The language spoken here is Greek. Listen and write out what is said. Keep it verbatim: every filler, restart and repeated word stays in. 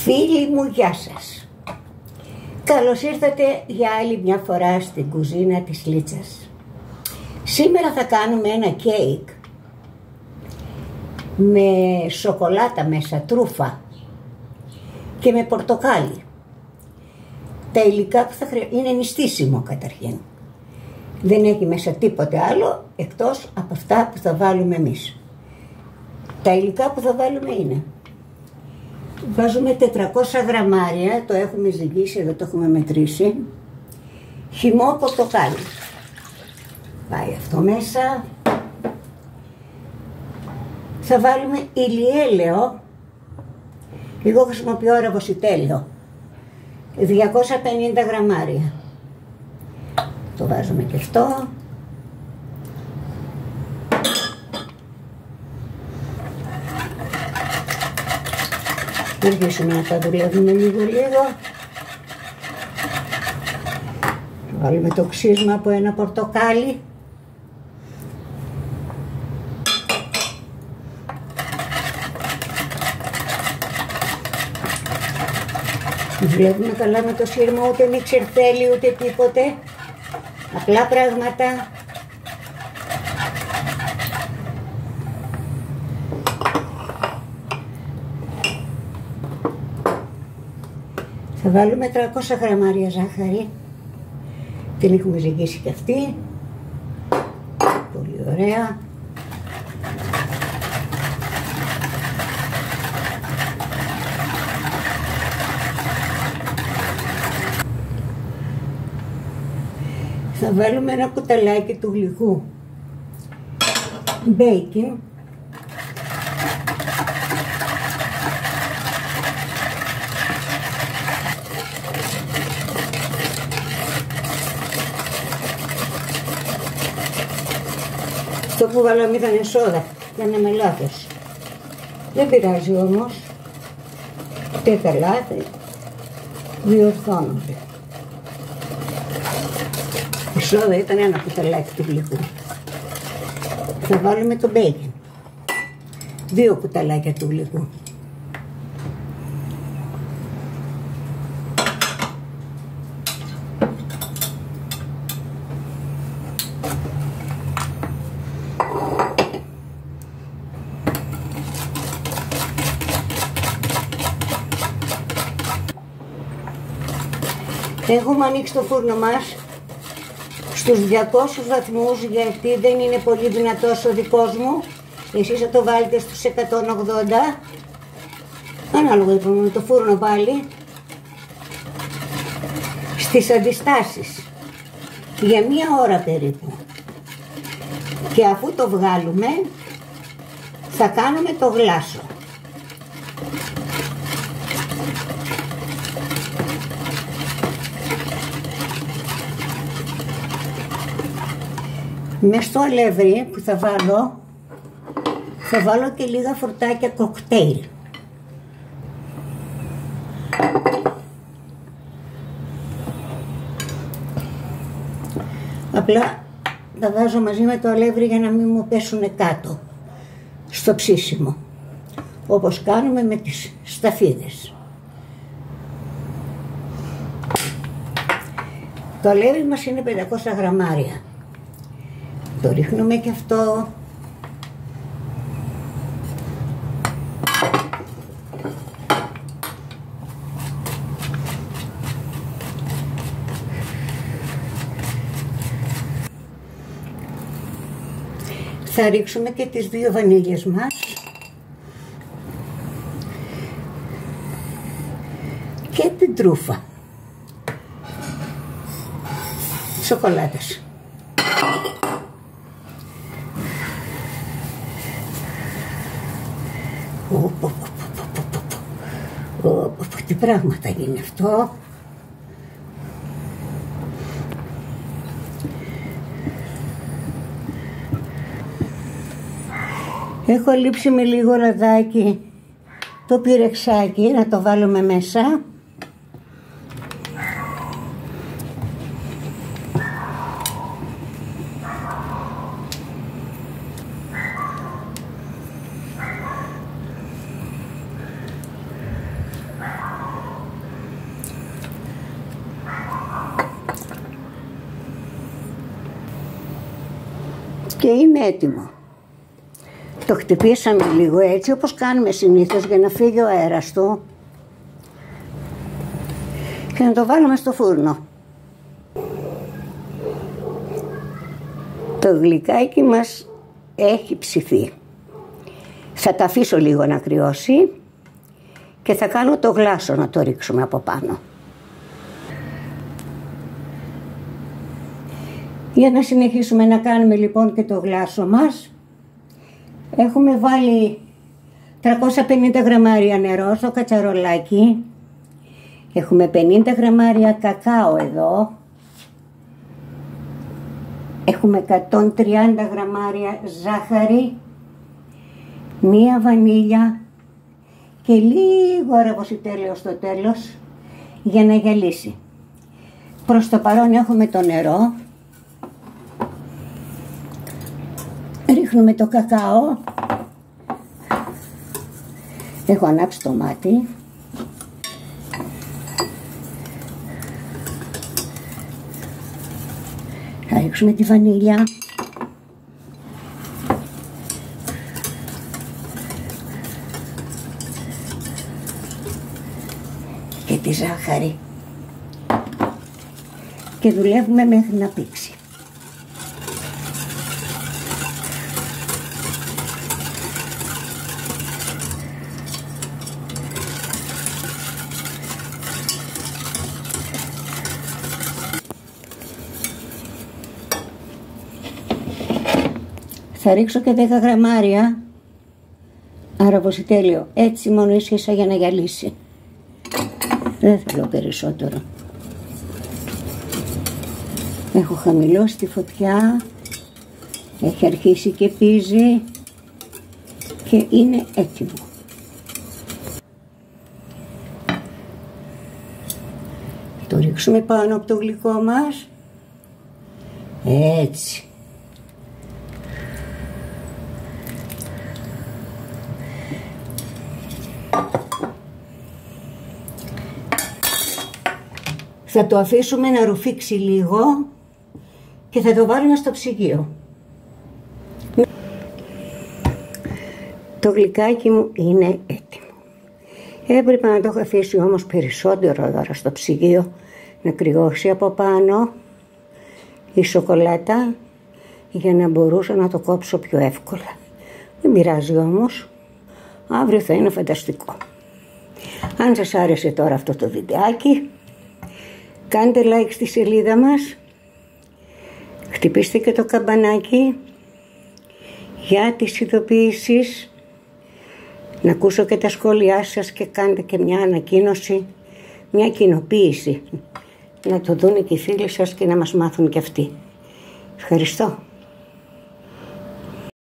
Φίλοι μου, γεια σας. Καλώς ήρθατε για άλλη μια φορά στην κουζίνα της Λίτσας. Σήμερα θα κάνουμε ένα κέικ με σοκολάτα μέσα, τρούφα και με πορτοκάλι. Τα υλικά που θα χρειαστεί είναι νηστίσιμο καταρχήν. Δεν έχει μέσα τίποτε άλλο εκτός από αυτά που θα βάλουμε εμείς. Τα υλικά που θα βάλουμε είναι: βάζουμε τετρακόσια γραμμάρια, το έχουμε ζυγίσει, εδώ το έχουμε μετρήσει, χυμό πορτοκάλι. Πάει αυτό μέσα. Θα βάλουμε ηλιέλαιο, εγώ χρησιμοποιώ ραβοσιτέλαιο, διακόσια πενήντα γραμμάρια. Το βάζουμε και αυτό. Να αρχίσουμε να τα δουλεύουμε λίγο λίγο. Βάλουμε το ξύσμα από ένα πορτοκάλι. Δουλεύουμε καλά με το σύρμα, ούτε μίξερ θέλει ούτε τίποτε. Απλά πράγματα. Θα βάλουμε τριακόσια γραμμάρια ζάχαρη. Την έχουμε ζυγίσει και αυτή. Πολύ ωραία. Θα βάλουμε ένα κουταλάκι του γλυκού μπέικινγκ. Αυτό που βάλαμε ήταν σόδα, κάναμε λάθος. Δεν πειράζει όμως, και τα λάθη διορθώνονται. Η σόδα ήταν ένα κουταλάκι του γλυκού. Θα βάλουμε το μπέικιν, δύο κουταλάκια του γλυκού. Έχουμε ανοίξει το φούρνο μας στους διακόσιους βαθμούς, γιατί δεν είναι πολύ δυνατός ο δικός μου. Εσείς θα το βάλετε στους εκατόν ογδόντα, ανάλογα λοιπόν με το φούρνο πάλι, στις αντιστάσεις για μία ώρα περίπου. Και αφού το βγάλουμε θα κάνουμε το γλάσο. Μες στο αλεύρι που θα βάλω, θα βάλω και λίγα φορτάκια κοκτέιλ. Απλά τα βάζω μαζί με το αλεύρι για να μην μου πέσουν κάτω στο ψήσιμο, όπως κάνουμε με τις σταφίδες. Το αλεύρι μας είναι πεντακόσια γραμμάρια. Το ρίχνουμε και αυτό. Θα ρίξουμε και τις δύο βανίλιες μας. Και την τρούφα σοκολάτας. Τι πράγματα γίνει αυτό. Έχω λείψει με λίγο ραδάκι το πυρεξάκι, να το βάλουμε μέσα. Και είναι έτοιμο. Το χτυπήσαμε λίγο έτσι όπως κάνουμε συνήθως για να φύγει ο αέρας του και να το βάλουμε στο φούρνο. Το γλυκάκι μας έχει ψηθεί. Θα τα αφήσω λίγο να κρυώσει και θα κάνω το γλάσο να το ρίξουμε από πάνω. Για να συνεχίσουμε να κάνουμε λοιπόν και το γλάσο μας, έχουμε βάλει τριακόσια πενήντα γραμμάρια νερό στο κατσαρολάκι, έχουμε πενήντα γραμμάρια κακάο εδώ, έχουμε εκατόν τριάντα γραμμάρια ζάχαρη, μία βανίλια και λίγο αραβοσιτέλαιο στο τέλος για να γυαλίσει. Προς το παρόν έχουμε το νερό, ρίχνουμε το κακάο, έχω ανάψει το μάτι, θα ρίξουμε τη βανίλια, και τη ζάχαρη και δουλεύουμε μέχρι να πήξει. Θα ρίξω και δέκα γραμμάρια αραβοσιτέλαιο, έτσι μόνο ίσα για να γυαλίσει. Δεν θέλω περισσότερο. Έχω χαμηλώσει τη φωτιά, έχει αρχίσει και πίζει και είναι έτοιμο. Το ρίξουμε πάνω από το γλυκό μας, έτσι. Θα το αφήσουμε να ρουφήξει λίγο και θα το βάλουμε στο ψυγείο. Το γλυκάκι μου είναι έτοιμο. Έπρεπε να το έχω αφήσει όμως περισσότερο ώρα στο ψυγείο, να κρυώσει από πάνω η σοκολάτα για να μπορούσα να το κόψω πιο εύκολα. Δεν πειράζει όμως, αύριο θα είναι φανταστικό. Αν σας άρεσε τώρα αυτό το βιντεάκι, κάντε like στη σελίδα μας, χτυπήστε και το καμπανάκι για τις ειδοποιήσεις, να ακούσω και τα σχόλιά σας και κάντε και μια ανακοίνωση, μια κοινοποίηση, να το δουν και οι φίλοι σας και να μας μάθουν και αυτοί. Ευχαριστώ.